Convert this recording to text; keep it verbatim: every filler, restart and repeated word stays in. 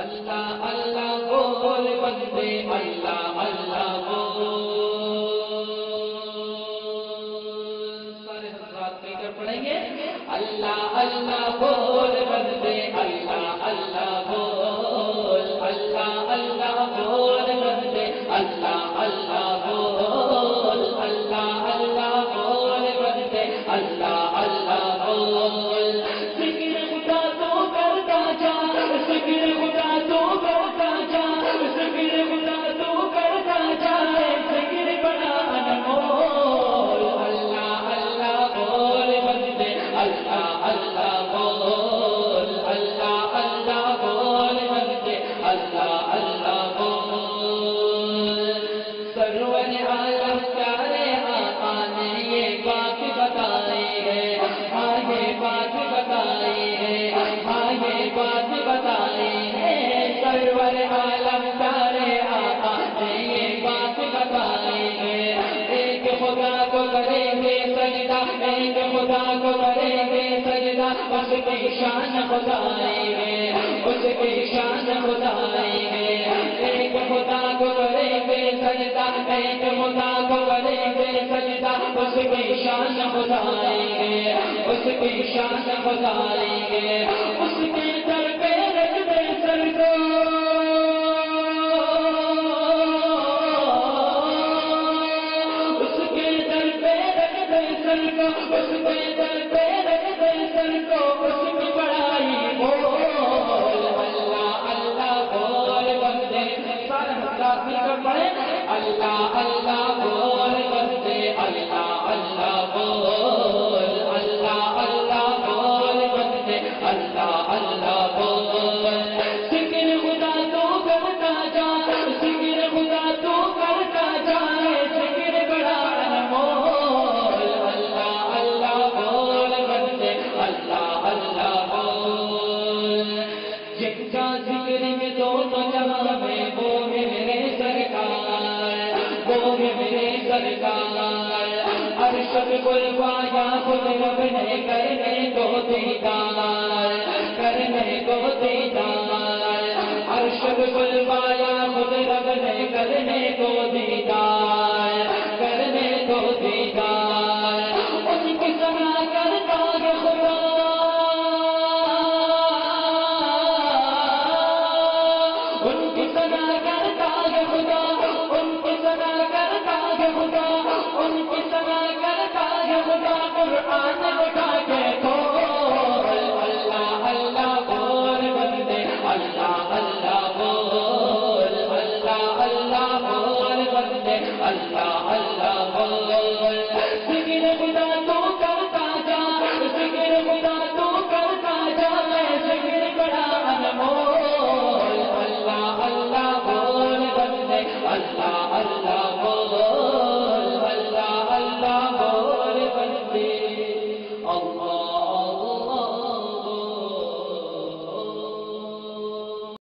اللہ اللہ بول بندے اللہ اللہ بول. سارے حضرات مل کر پڑھیں گے اللہ اللہ بول بندے اللہ اللہ بول. اللہ اللہ بول بندے اللہ اللہ بول. اللہ اللہ بول بندے اللہ اللہ بول. ذکر خدا تو کرتا جا, ذکر خدا تو کرتا جا, ذکر خدا تو کرتا جا, ذکر بڑا انمول. اللہ اللہ بول بندے اللہ اللہ بول. اللہ اللہ بول بندے اللہ اللہ بول. سرور عالم پیارے آقا نے یہ بات بتائی ہے, ہاں یہ بات بتائی ہے, ہاں یہ بات بتائی ہے. سرور عالم پیارے آقا نے یہ بات بتائی ہے. ایک خدا کو کریں گے سجدہ, ایک خدا کو کریں گے سجدہ, اس کی شان خدائی ہے, اس کی شان خدائی ہے. ایک خدا کو کریں گے سجدہ, ایک خدا کو کریں گے سجدہ, اس کی شان خدائی ہے, اس کی شان خدائی ہے. اس کے در پہ رکھ دے سر کو, اس کے در پہ رکھ دے سر کو, اس کے در پہ رکھ دے سر کو, اس کی بڑائی بول. اللہ اللہ بول بندے سارے حضرات مل کر پڑھیں اللہ اللہ بول بندے اللہ اللہ بول. اللہ اللہ بول بندے اللہ اللہ بول. ذکر خدا تو کرتا جا, ذکر خدا تو کرتا جا, ذکر بڑا انمول. اللہ اللہ بول بندے اللہ اللہ بول. یکجا ذکر میں دونوں جہاں میں وہ میرے سرکار, وہ میرے سرکار. ارشد بلوایا خود رب نے کرنے کو دیدار, کرنے کو دیدار. ارشد بلوایا خود رب نے کرنے کو دیدار, کرنے کو دیدار. ان کی سنا کرتا ہے خدا, ان کی سنا کرتا ہے خدا, ان کی سنا کرتا ہے خدا, ان کی سنا کرتا ہے خدا. قرآن اٹھا کے بول اللہ اللہ بول بندے اللہ اللہ بول. اللہ اللہ بول بندے اللہ اللہ